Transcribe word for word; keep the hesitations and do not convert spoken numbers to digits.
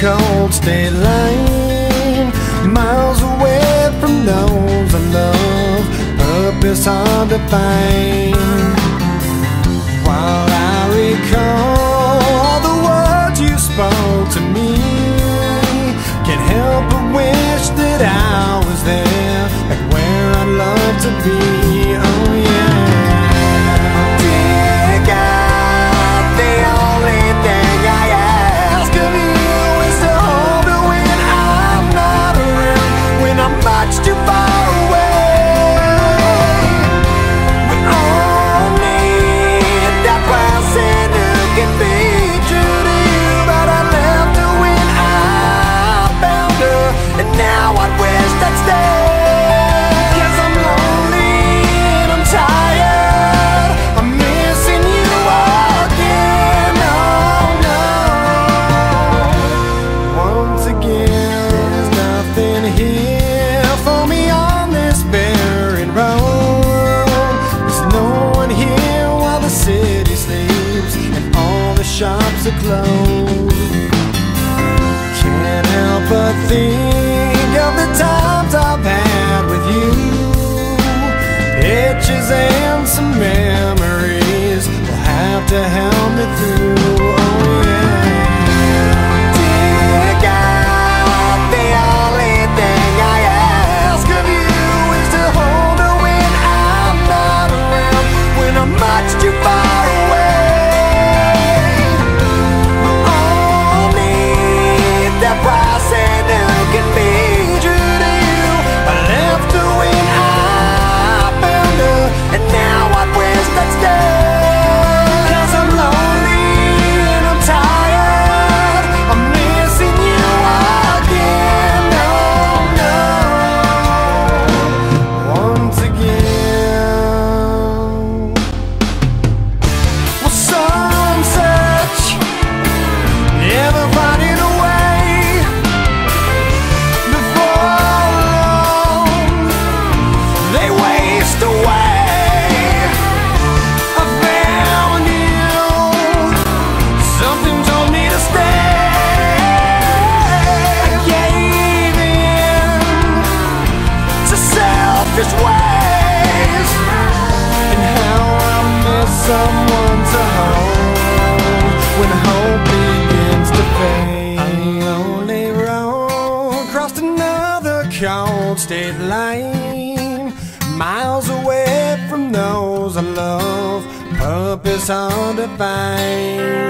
cold state line, miles away from those I love, purpose hard to find. While I recall the words you spoke to me, can't help but wish that I was there, like where I'd love to be. Oh yeah. Dear God, the only thing I ask of you is to hold her when I'm not around, when I'm much too far away. We all need that person who can be true to you, but I left her when I found her, and now I wish I'd stay. Cause I'm lonely and I'm tired, I'm missing you again. Oh no. Once again, there's nothing here for me on this barren road. There's no one here while the city sleeps and all the shops are closed. Can't help but think of the times I've had with you, pictures and some memories will have to help me through. Oh yeah. Dear God, the only thing I ask of you is to hold her when I'm not around, when I'm much too far away. We all need that person who can be true to you. I left her when I found her, and now I wish I'd stay. Cause I'm lonely and I'm tired, I'm missing you again. Oh no. Once again. Well, some search, never finding a way. Before long, they waste away. I found you, something told me to stay. I gave in to selfish ways, and how I miss someone to hold when hope begins to fade. A lonely road crossed another cold state line, miles away from those I love, purpose hard to find.